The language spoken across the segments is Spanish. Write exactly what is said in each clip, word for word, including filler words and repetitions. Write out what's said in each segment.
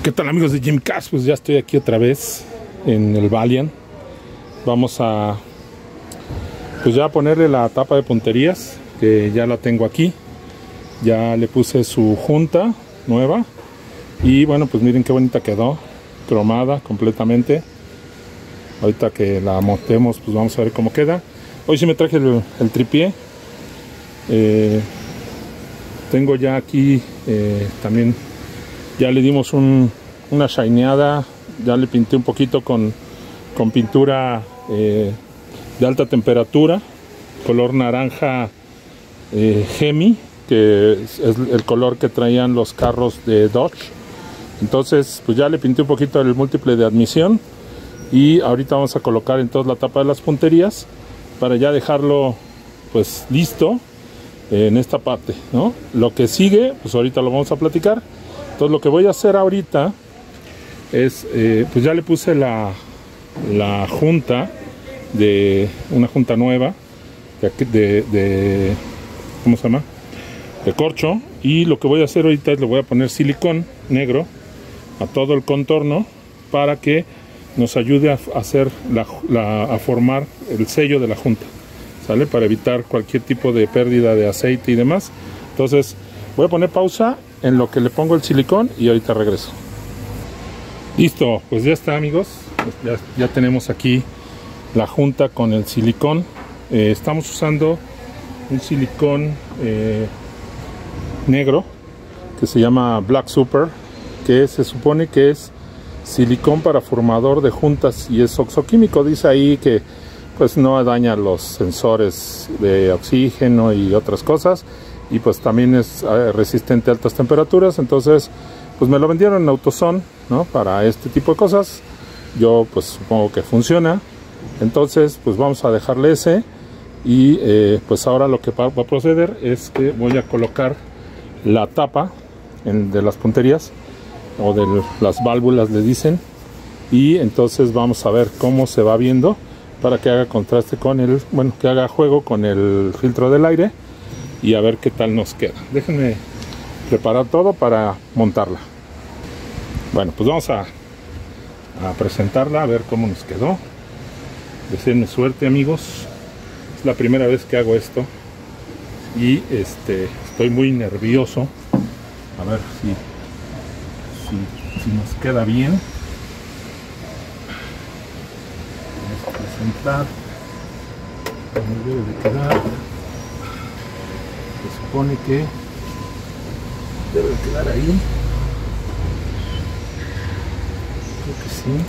¿Qué tal, amigos de Gymcast? Pues ya estoy aquí otra vez en el Valiant. Vamos a pues ya ponerle la tapa de punterías, que ya la tengo aquí. Ya le puse su junta nueva y bueno, pues miren qué bonita quedó, cromada completamente. Ahorita que la montemos pues vamos a ver cómo queda. Hoy sí me traje el, el tripié. eh, tengo ya aquí eh, también ya le dimos un, una shineada, ya le pinté un poquito con, con pintura eh, de alta temperatura, color naranja eh, Gemi, que es, es el color que traían los carros de Dodge. Entonces pues ya le pinté un poquito el múltiple de admisión y ahorita vamos a colocar entonces la tapa de las punterías para ya dejarlo pues listo en esta parte, ¿no? Lo que sigue pues ahorita lo vamos a platicar. Entonces lo que voy a hacer ahorita es, eh, pues ya le puse la, la junta, de una junta nueva, de, de, de, ¿cómo se llama? De corcho. Y lo que voy a hacer ahorita es le voy a poner silicón negro a todo el contorno para que nos ayude a hacer, la, la, a formar el sello de la junta, ¿sale? Para evitar cualquier tipo de pérdida de aceite y demás. Entonces voy a poner pausa en lo que le pongo el silicón y ahorita regreso. Listo, pues ya está, amigos. Ya, ya tenemos aquí la junta con el silicón. Eh, estamos usando un silicón eh, negro que se llama Black Super, que se supone que es silicón para formador de juntas y es oxoquímico. Dice ahí que pues no daña los sensores de oxígeno y otras cosas, y pues también es resistente a altas temperaturas. Entonces pues me lo vendieron en AutoZone, ¿no? Para este tipo de cosas. Yo pues supongo que funciona. Entonces pues vamos a dejarle ese. Y eh, pues ahora lo que va a proceder es que voy a colocar la tapa en, de las punterías, o de las válvulas le dicen, y entonces vamos a ver cómo se va viendo para que haga contraste con el, bueno, que haga juego con el filtro del aire y a ver qué tal nos queda. Déjenme preparar todo para montarla. Bueno, pues vamos a, a presentarla, a ver cómo nos quedó. Deseenme suerte, amigos. Es la primera vez que hago esto y este estoy muy nervioso. A ver si Si, si nos queda bien. Vamos a presentar cómo debe de quedar. Se supone que debe quedar ahí. Creo que sí.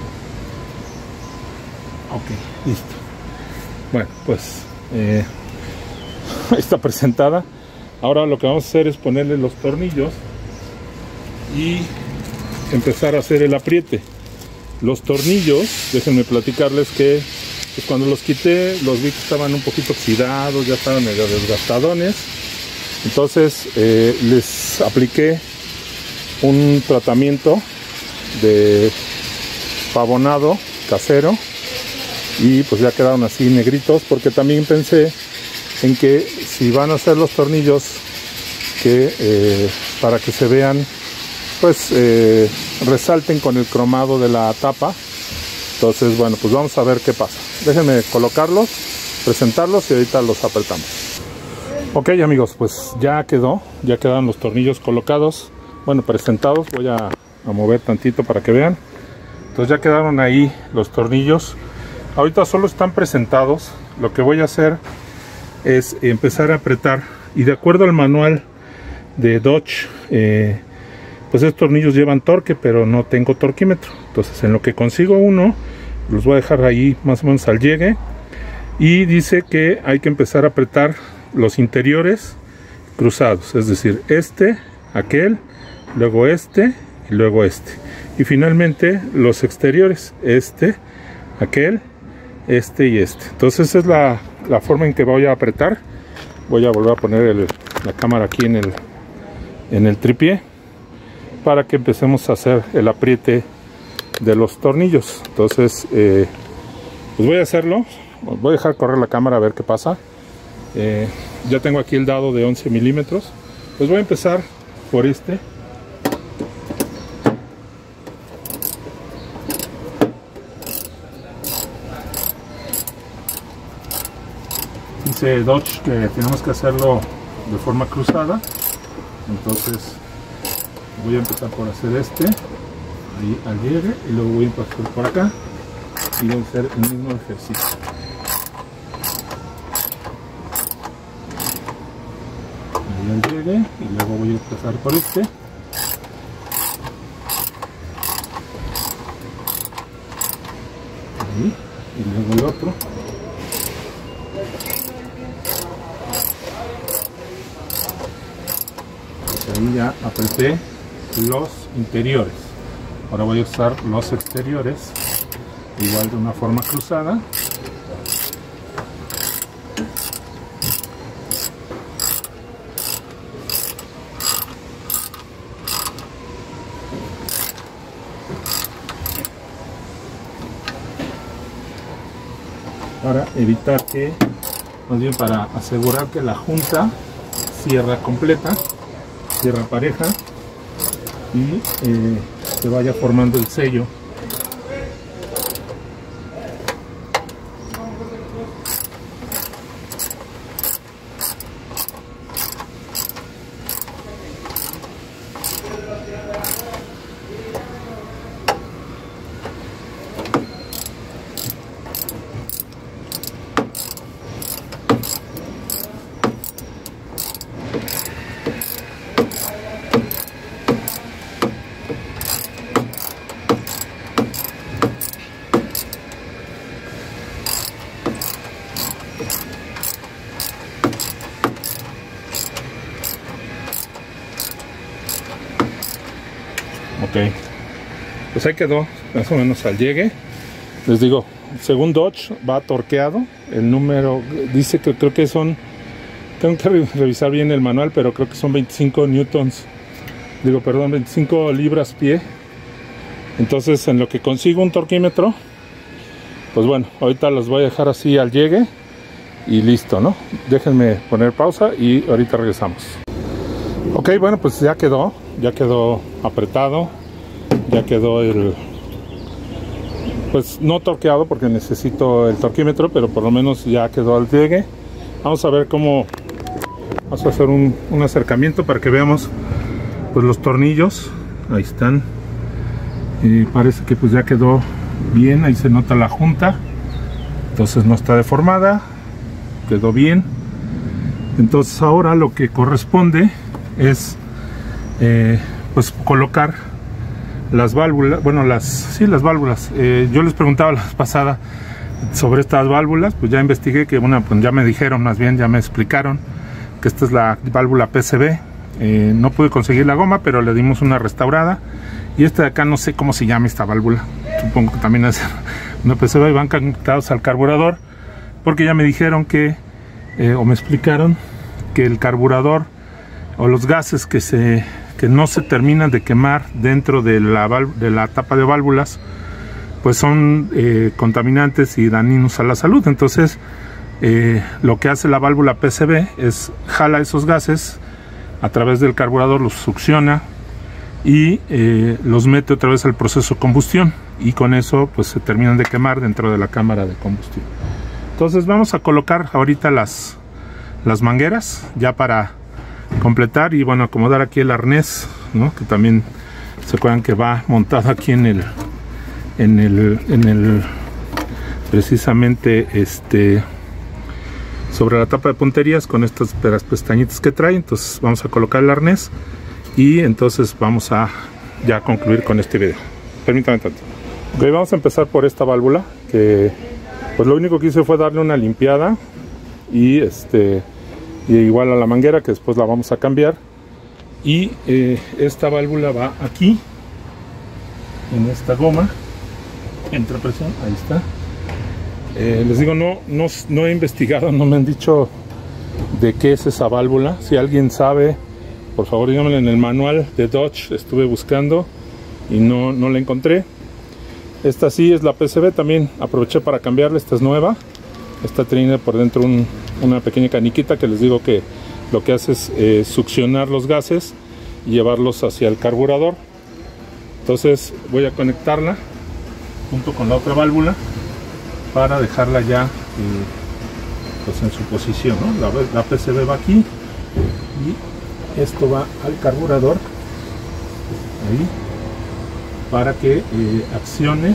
Ok, listo. Bueno, pues eh, está presentada. Ahora lo que vamos a hacer es ponerle los tornillos y empezar a hacer el apriete. Los tornillos, déjenme platicarles que pues cuando los quité los vi que estaban un poquito oxidados, ya estaban medio desgastadones. Entonces eh, les apliqué un tratamiento de pavonado casero y pues ya quedaron así negritos, porque también pensé en que si van a hacer los tornillos que eh, para que se vean pues eh, resalten con el cromado de la tapa. Entonces bueno, pues vamos a ver qué pasa. Déjenme colocarlos, presentarlos y ahorita los apretamos. Ok, amigos, pues ya quedó, ya quedaron los tornillos colocados, bueno, presentados. Voy a, a mover tantito para que vean. Entonces ya quedaron ahí los tornillos. Ahorita solo están presentados. Lo que voy a hacer es empezar a apretar, y de acuerdo al manual de Dodge, eh, pues estos tornillos llevan torque, pero no tengo torquímetro. Entonces en lo que consigo uno, los voy a dejar ahí más o menos al llegue, y dice que hay que empezar a apretar los interiores cruzados, es decir, este, aquel, luego este y luego este, y finalmente los exteriores, este, aquel, este y este. Entonces esa es la, la forma en que voy a apretar. Voy a volver a poner el, la cámara aquí en el, en el tripié para que empecemos a hacer el apriete de los tornillos. Entonces eh, pues voy a hacerlo. Voy a dejar correr la cámara a ver qué pasa. eh, ya tengo aquí el dado de once milímetros. Pues voy a empezar por este dice Dodge que tenemos que hacerlo de forma cruzada, entonces voy a empezar por hacer este ahí al llegue y luego voy a pasar por acá y voy a hacer el mismo ejercicio. Ahí al llegue y luego voy a pasar por este. Ahí, y luego el otro. Pues ahí ya apreté los interiores. Ahora voy a usar los exteriores, igual de una forma cruzada. Para evitar que, más bien para asegurar que la junta cierra completa, cierra pareja y eh, se vaya formando el sello. Ok, pues ahí quedó más o menos al llegue. Les digo, según Dodge va torqueado. El número dice que creo que son, tengo que revisar bien el manual, pero creo que son veinticinco newtons, digo perdón, veinticinco libras pie. Entonces en lo que consigo un torquímetro, pues bueno, ahorita los voy a dejar así al llegue y listo, ¿no? Déjenme poner pausa y ahorita regresamos. Ok, bueno, pues ya quedó, ya quedó apretado, ya quedó el, pues no torqueado porque necesito el torquímetro, pero por lo menos ya quedó al llegue. Vamos a ver cómo, vamos a hacer un, un acercamiento para que veamos pues los tornillos, ahí están, y parece que pues ya quedó bien, ahí se nota la junta, entonces no está deformada, quedó bien. Entonces ahora lo que corresponde es eh, pues colocar las válvulas, bueno las sí las válvulas. Eh, yo les preguntaba la vez pasada sobre estas válvulas, pues ya investigué que una, pues ya me dijeron, más bien ya me explicaron que esta es la válvula P C V. Eh, no pude conseguir la goma, pero le dimos una restaurada, y esta de acá no sé cómo se llama esta válvula, supongo que también es una P C V, y van conectados al carburador, porque ya me dijeron que eh, o me explicaron que el carburador o los gases que se que no se terminan de quemar dentro de la, de la tapa de válvulas, pues son eh, contaminantes y dañinos a la salud. Entonces eh, lo que hace la válvula P C V es jala esos gases a través del carburador, los succiona y eh, los mete otra vez al proceso de combustión, y con eso pues se terminan de quemar dentro de la cámara de combustión. Entonces vamos a colocar ahorita las, las mangueras ya para completar y bueno, acomodar aquí el arnés, ¿no? Que también se acuerdan que va montado aquí en el en el en el precisamente este sobre la tapa de punterías con estas pestañitas que trae. Entonces vamos a colocar el arnés y entonces vamos a ya concluir con este video. Permítanme tanto. Okay, vamos a empezar por esta válvula, que pues lo único que hice fue darle una limpiada y este y igual a la manguera, que después la vamos a cambiar. Y eh, esta válvula va aquí en esta goma, entra presión, ahí está. Eh, les digo, no, no, no he investigado, no me han dicho de qué es esa válvula. Si alguien sabe, por favor díganmelo. En el manual de Dodge estuve buscando y no, no la encontré. Esta sí es la P C V, también aproveché para cambiarla, esta es nueva. Esta tiene por dentro un, una pequeña caniquita que les digo que lo que hace es eh, succionar los gases y llevarlos hacia el carburador. Entonces voy a conectarla junto con la otra válvula para dejarla ya eh, pues en su posición, ¿no? La, la P C B va aquí y esto va al carburador ahí para que eh, accione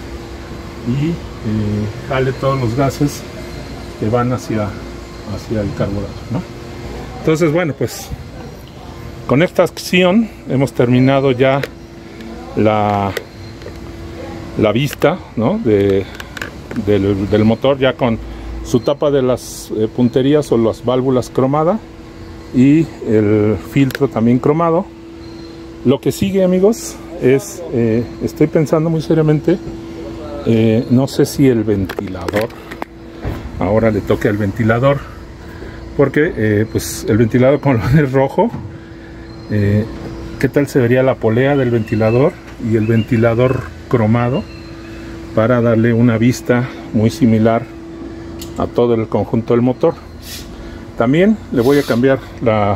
y eh, jale todos los gases que van hacia, hacia el carburador, ¿no? Entonces, bueno, pues con esta acción hemos terminado ya la, la vista, ¿no? de, del, del motor, ya con su tapa de las eh, punterías o las válvulas cromada y el filtro también cromado. Lo que sigue, amigos, es eh, estoy pensando muy seriamente, eh, no sé si el ventilador ahora le toque al ventilador, porque eh, pues el ventilador, como lo es rojo, eh, qué tal se vería la polea del ventilador y el ventilador cromado, para darle una vista muy similar a todo el conjunto del motor. También le voy a cambiar la,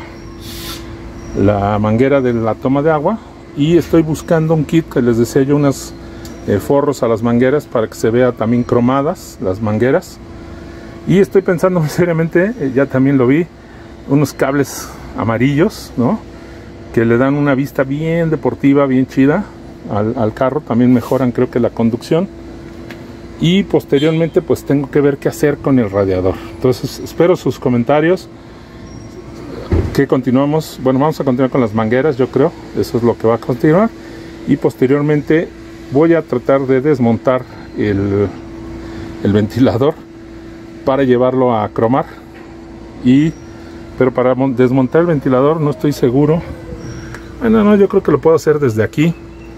la manguera de la toma de agua, y estoy buscando un kit que les decía yo, unos eh, forros a las mangueras para que se vea también cromadas las mangueras. Y estoy pensando muy seriamente, eh, ya también lo vi, unos cables amarillos, ¿no? Que le dan una vista bien deportiva, bien chida al, al carro. También mejoran, creo que, la conducción. Y posteriormente pues tengo que ver qué hacer con el radiador. Entonces espero sus comentarios. Que continuamos, bueno, vamos a continuar con las mangueras, yo creo, eso es lo que va a continuar. Y posteriormente voy a tratar de desmontar el, el ventilador para llevarlo a cromar. Y pero para desmontar el ventilador no estoy seguro. Bueno, no, yo creo que lo puedo hacer desde aquí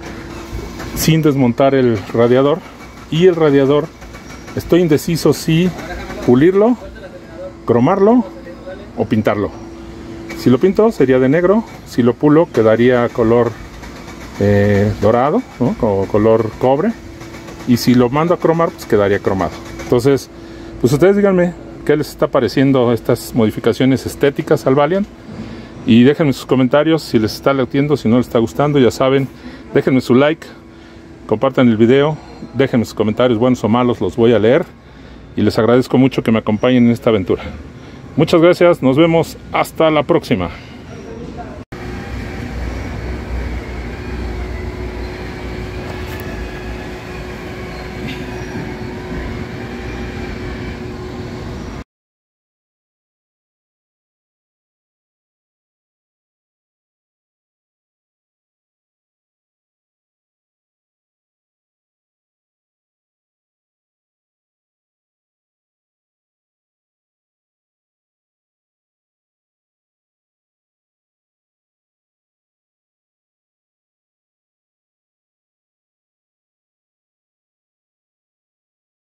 sin desmontar el radiador. Y el radiador estoy indeciso si pulirlo, cromarlo o pintarlo. Si lo pinto sería de negro, si lo pulo quedaría color eh, dorado, ¿no? O color cobre, y si lo mando a cromar pues quedaría cromado. Entonces pues ustedes díganme qué les está pareciendo estas modificaciones estéticas al Valiant, y déjenme sus comentarios si les está latiendo, si no les está gustando. Ya saben, déjenme su like, compartan el video, déjenme sus comentarios buenos o malos, los voy a leer, y les agradezco mucho que me acompañen en esta aventura. Muchas gracias, nos vemos hasta la próxima.